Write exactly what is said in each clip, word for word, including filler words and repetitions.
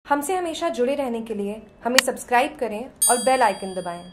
हमसे हमेशा जुड़े रहने के लिए हमें सब्सक्राइब करें और बेल आइकन दबाएं।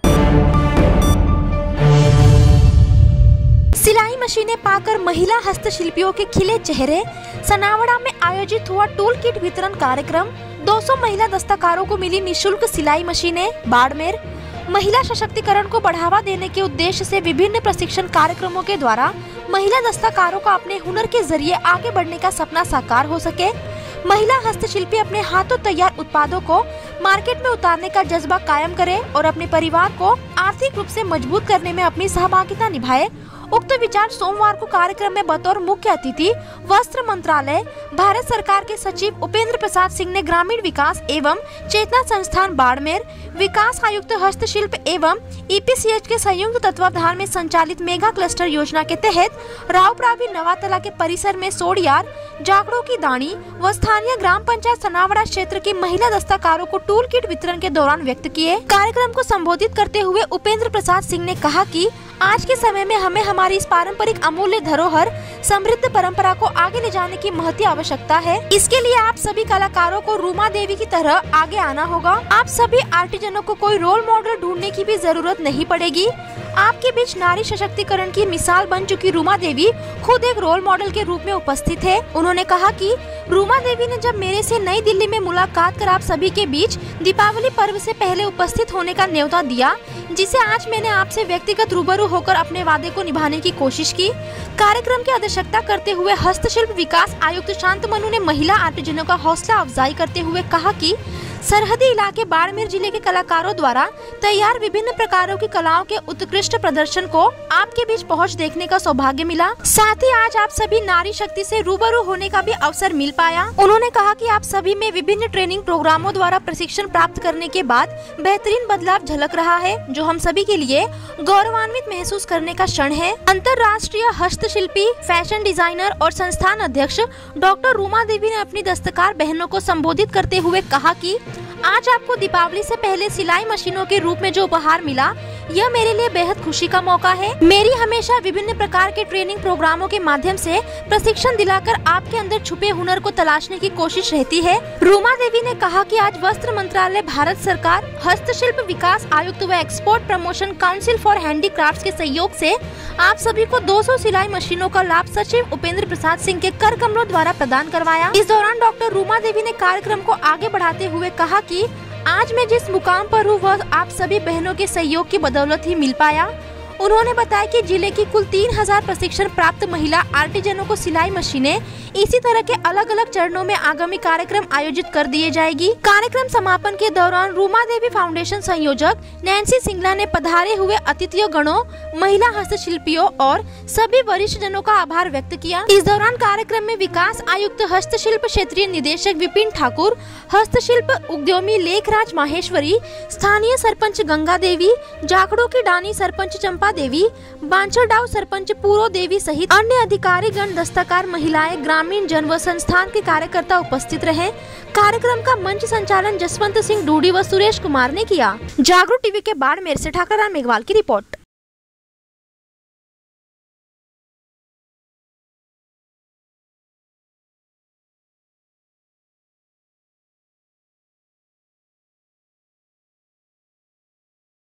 सिलाई मशीनें पाकर महिला हस्तशिल्पियों के खिले चेहरे। सनावड़ा में आयोजित हुआ टूल किट वितरण कार्यक्रम। दो सौ महिला दस्तकारों को मिली निशुल्क सिलाई मशीनें। बाड़मेर महिला सशक्तिकरण को बढ़ावा देने के उद्देश्य से विभिन्न प्रशिक्षण कार्यक्रमों के द्वारा महिला दस्तकारों का अपने हुनर के जरिए आगे बढ़ने का सपना साकार हो सके। महिला हस्तशिल्पी अपने हाथों तैयार उत्पादों को मार्केट में उतारने का जज्बा कायम करे और अपने परिवार को आर्थिक रूप से मजबूत करने में अपनी सहभागिता निभाए। उक्त विचार सोमवार को कार्यक्रम में बतौर मुख्य अतिथि वस्त्र मंत्रालय भारत सरकार के सचिव उपेंद्र प्रसाद सिंह ने ग्रामीण विकास एवं चेतना संस्थान बाड़मेर, विकास आयुक्त हस्तशिल्प एवं ई पी सी एच के संयुक्त तत्वावधान में संचालित मेगा क्लस्टर योजना के तहत रावप्रावी नवातला के परिसर में सोड़ियार, जाखड़ों की दानी व स्थानीय ग्राम पंचायत सनावड़ा क्षेत्र की महिला दस्तकारों को टूल किट वितरण के दौरान व्यक्त किए। कार्यक्रम को संबोधित करते हुए उपेंद्र प्रसाद सिंह ने कहा कि आज के समय में हमें हमारी इस पारंपरिक अमूल्य धरोहर समृद्ध परंपरा को आगे ले जाने की महती आवश्यकता है। इसके लिए आप सभी कलाकारों को रूमा देवी की तरह आगे आना होगा। आप सभी आर्टिजनों को कोई रोल मॉडल ढूंढने की भी जरूरत नहीं पड़ेगी। आपके बीच नारी सशक्तिकरण की मिसाल बन चुकी रूमा देवी खुद एक रोल मॉडल के रूप में उपस्थित है। उन्होंने कहा कि रूमा देवी ने जब मेरे से नई दिल्ली में मुलाकात कर आप सभी के बीच दीपावली पर्व से पहले उपस्थित होने का न्योता दिया, जिसे आज मैंने आपसे व्यक्तिगत रूबरू होकर अपने वादे को निभाने की कोशिश की। कार्यक्रम की अध्यक्षता करते हुए हस्तशिल्प विकास आयुक्त शांतमनु ने महिला आर्टिजनों का हौसला अफजाई करते हुए कहा कि सरहदी इलाके बाड़मेर जिले के कलाकारों द्वारा तैयार विभिन्न प्रकारों की कलाओं के उत्कृष्ट प्रदर्शन को आपके बीच पहुंच देखने का सौभाग्य मिला। साथ ही आज आप सभी नारी शक्ति से रूबरू होने का भी अवसर मिल पाया। उन्होंने कहा कि आप सभी में विभिन्न ट्रेनिंग प्रोग्रामों द्वारा प्रशिक्षण प्राप्त करने के बाद बेहतरीन बदलाव झलक रहा है, जो हम सभी के लिए गौरवान्वित महसूस करने का क्षण है। अंतर्राष्ट्रीय हस्तशिल्पी, फैशन डिजाइनर और संस्थान अध्यक्ष डॉक्टर रूमा देवी ने अपनी दस्तकार बहनों को संबोधित करते हुए कहा कि आज आपको दीपावली से पहले सिलाई मशीनों के रूप में जो उपहार मिला, यह मेरे लिए बेहद खुशी का मौका है। मेरी हमेशा विभिन्न प्रकार के ट्रेनिंग प्रोग्रामों के माध्यम से प्रशिक्षण दिलाकर आपके अंदर छुपे हुनर को तलाशने की कोशिश रहती है। रूमा देवी ने कहा कि आज वस्त्र मंत्रालय, भारत सरकार, हस्तशिल्प विकास आयुक्त व export promotion council for handicrafts के सहयोग से आप सभी को दो सौ सिलाई मशीनों का लाभ सचिव उपेंद्र प्रसाद सिंह के कर कमलों द्वारा प्रदान करवाया। इस दौरान डॉक्टर रूमा देवी ने कार्यक्रम को आगे बढ़ाते हुए कहा कि आज मैं जिस मुकाम पर हूँ वह आप सभी बहनों के सहयोग की बदौलत ही मिल पाया। उन्होंने बताया कि जिले की कुल तीन हजार प्रशिक्षण प्राप्त महिला आर्टिजनों को सिलाई मशीनें इसी तरह के अलग अलग चरणों में आगामी कार्यक्रम आयोजित कर दिए जाएगी। कार्यक्रम समापन के दौरान रूमा देवी फाउंडेशन संयोजक नैन्सी सिंगला ने पधारे हुए अतिथियों गणों, महिला हस्तशिल्पियों और सभी वरिष्ठ जनों का आभार व्यक्त किया। इस दौरान कार्यक्रम में विकास आयुक्त हस्तशिल्प क्षेत्रीय निदेशक विपिन ठाकुर, हस्तशिल्प उद्यमी लेखराज माहेश्वरी, स्थानीय सरपंच गंगा देवी, जाखड़ों की डानी सरपंच चंपा देवी, बांछरडाव सरपंच पूरो देवी सहित अन्य अधिकारी गण, दस्तकार महिलाएं, ग्रामीण जन व संस्थान के कार्यकर्ता उपस्थित रहे। कार्यक्रम का मंच संचालन जसवंत सिंह डूडी व सुरेश कुमार ने किया। जागरूक टीवी के बाड़मेर से ठाकर राम मेघवाल की रिपोर्ट।